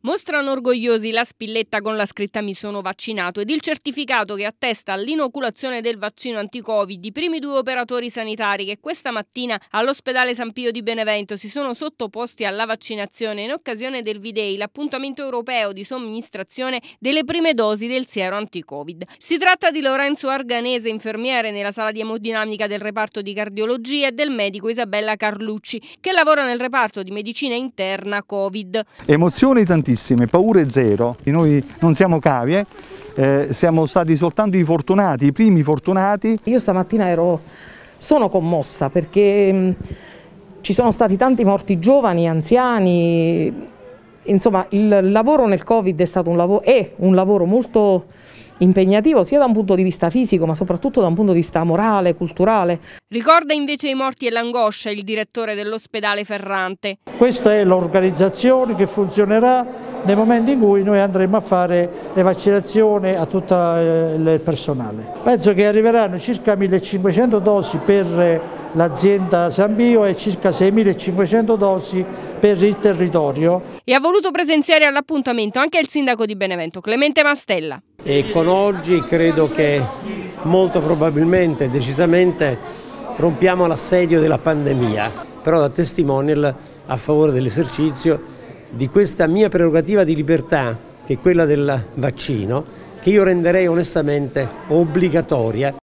Mostrano orgogliosi la spilletta con la scritta "Mi sono vaccinato" ed il certificato che attesta l'inoculazione del vaccino anti-Covid. I primi 2 operatori sanitari che questa mattina all'ospedale San Pio di Benevento si sono sottoposti alla vaccinazione in occasione del V-Day, l'appuntamento europeo di somministrazione delle prime dosi del siero anti-Covid. Si tratta di Lorenzo Arganese, infermiere nella sala di emodinamica del reparto di cardiologia, e del medico Isabella Carlucci, che lavora nel reparto di medicina interna Covid. Emozioni tantissime, paure zero. Noi non siamo cavie, siamo stati soltanto i primi fortunati. Io stamattina sono commossa perché ci sono stati tanti morti giovani, anziani. Insomma, il lavoro nel Covid è un lavoro molto impegnativo sia da un punto di vista fisico ma soprattutto da un punto di vista morale, culturale. Ricorda invece i morti e l'angoscia il direttore dell'ospedale Ferrante. Questa è l'organizzazione che funzionerà nel momento in cui noi andremo a fare le vaccinazioni a tutto il personale. Penso che arriveranno circa 1500 dosi per l'azienda San Pio e circa 6500 dosi per il territorio. E ha voluto presenziare all'appuntamento anche il sindaco di Benevento, Clemente Mastella. E con oggi credo che molto probabilmente, decisamente, rompiamo l'assedio della pandemia, però da testimonial a favore dell'esercizio di questa mia prerogativa di libertà, che è quella del vaccino, che io renderei onestamente obbligatoria.